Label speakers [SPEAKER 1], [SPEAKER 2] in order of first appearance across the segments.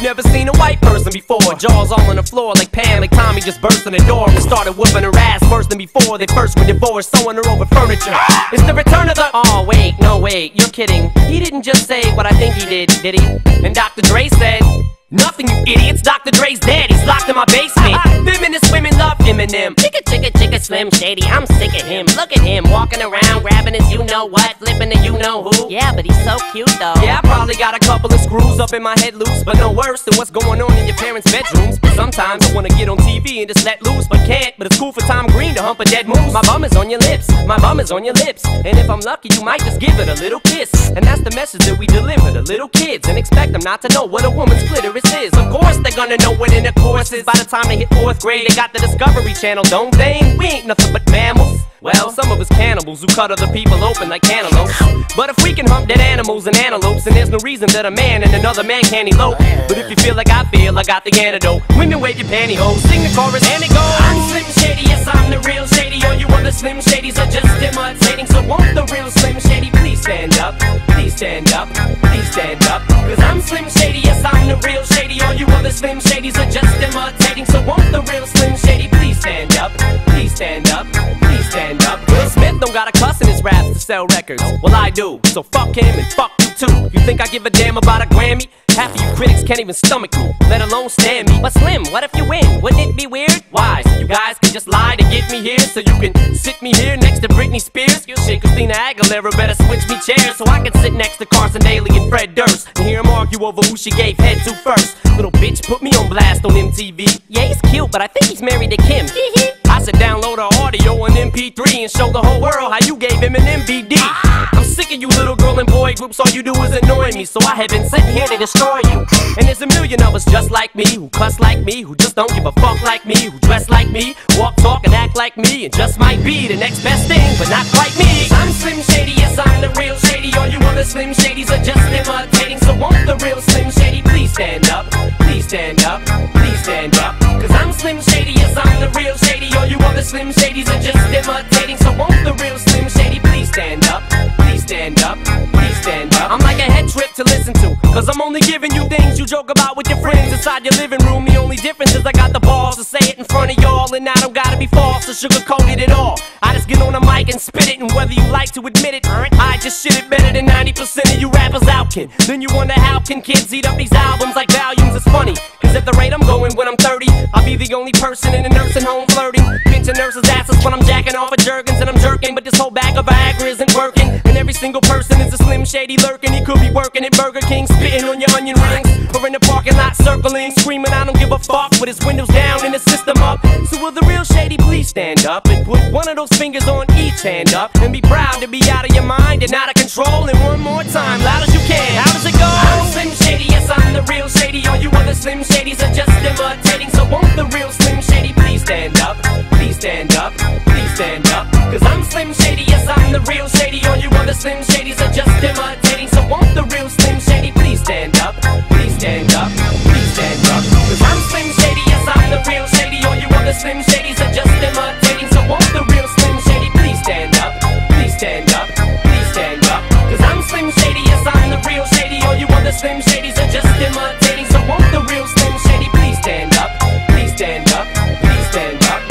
[SPEAKER 1] never seen a white person before. Jaws all on the floor like Pam and Tommy just burst in the door and started whooping her ass worse than before they first were divorced, sewing her over furniture. It's the return of the... Oh, wait, no, wait, you're kidding. He didn't just say what I think he did he? And Dr. Dre said... Nothing, you idiots. Dr. Dre's dead. He's locked in my basement. Feminist women love Eminem. Chigga, chigga, chigga, Slim Shady. I'm sick of him. Look at him walking around, grabbing his you-know-what, flipping the you-know-who. Yeah, but he's so cute, though. Yeah, I probably got a couple of screws up in my head loose, but no worse than what's going on in your parents' bedrooms. But sometimes I wanna get on TV and just let loose, but can't. But it's cool for Tom Green to hump a dead moose. My bum is on your lips. My bum is on your lips. And if I'm lucky, you might just give it a little kiss. And that's the message that we deliver to little kids, and expect them not to know what a woman's clitoris is. Of course they're gonna know what intercourse is. By the time they hit 4th grade, they got the Discovery Channel, don't they? We ain't nothing but mammals. Well, some of us cannibals who cut other people open like cantaloupes. But if we can hump dead animals and antelopes, then there's no reason that a man and another man can't elope. But if you feel like I feel, I got the antidote. Women wave your pantyhose, sing the chorus and it goes. I'm Slim Shady, yes I'm the real Shady. All you other Slim Shadys are just imitating. So won't the real Slim Shady please stand up? Please stand up, please stand up. Cause I'm Slim Shady, yes I'm the real Shady. All you other Slim Shadys are just imitating. So won't the real Slim Shady please stand up? Please stand up, please stand up. Will Smith don't got a cuss in his raps to sell records. Well I do, so fuck him and fuck you too. You think I give a damn about a Grammy? Half of you critics can't even stomach me, let alone stand me. But Slim, what if you win? Wouldn't it be weird? Why? So you guys can just lie to get me here, so you can sit me here next to Britney Spears? Shit, Christina Aguilera better switch me chairs so I can sit next to Carson Daly and Fred Durst and hear them argue over who she gave head to first. Little bitch put me on blast on MTV. Yeah, he's cute, but I think he's married to Kim. I said download her audio on MP3 and show the whole world how you gave Eminem-The. I'm sick of you little girl and boy groups, all you do is annoy me, so I have been sitting here to destroy you. And there's a million of us just like me, who cuss like me, who just don't give a fuck like me, who dress like me, walk, talk, and act like me, and just might be the next best thing, but not quite me. I'm Slim Shady, yes I'm the real Shady. All you other Slim Shadys are just imitating. So won't the real Slim Shady please stand up? Please stand up, please stand up. Cause I'm Slim Shady, yes I'm the real Shady. All you other Slim Shadys are just imitating. So won't the real Slim Shady please stand up? Please stand up, please stand up. I'm like a head trip to listen to, cause I'm only giving you things you joke about with your friends inside your living room. The only difference is I got the balls to say it in front of y'all, and I don't gotta be false or sugar-coated at all. I just get on the mic and spit it, and whether you like to admit it, I just shit it better than 90% of you rappers out can. Then you wonder how can kids eat up these albums like volumes? It's funny, cause at the rate I'm going when I'm 30, I'll be the only person in a nursing home flirting, pinching nurses' asses when I'm jacking off of Jergens and I'm jerking. But this whole bag of Viagra isn't working, and every single person is a Slim Shady lurking. He could be working at Burger King, spitting on your onion rings, or in the parking lot circling, screaming I don't give a fuck with his windows down and the system up. So will the real Shady please stand up and put one of those fingers on each hand up and be proud to be out of your mind and out of control? And one more time, loud as you can, how does it go? I'm Slim Shady, yes I'm the real Shady. All you other Slim Shadys are just imitating. So won't the real Slim Shady please stand up? Please stand up, please stand up. Cause I'm Slim Shady, yes I'm the real Shady. All you other Slim Shadys are just imitating. So won't the real Slim Shady please stand up? Please stand up, please stand up. Cause I'm Slim Shady, yes I'm the real Shady. All you other Slim Shadys are just imitating. So won't the real Slim Shady please stand up? Please stand up, please stand up. Cause I'm Slim Shady, yes I'm the real Shady. All you other Slim Shadys are just imitating. So won't the real Slim Shady please stand up? Please stand up, please stand up.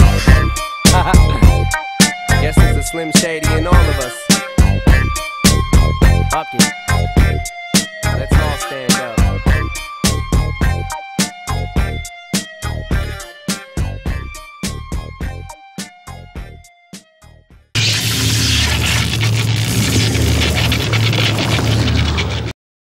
[SPEAKER 1] Guess there's a Slim Shady in all of us. Fuck it.